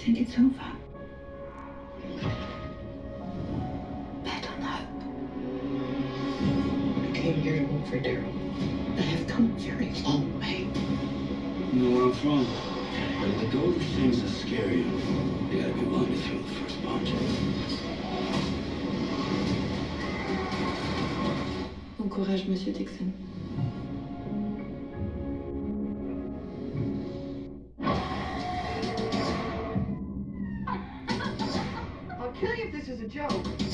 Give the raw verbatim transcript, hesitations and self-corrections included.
think it's over? Bet on hope. I came here to look for Daryl. I have come a very long way. You know where I'm from? But let go of these things that scare you. You gotta be willing to throw the first punch. Bon courage, Monsieur Dixon. I'll kill you if this is a joke.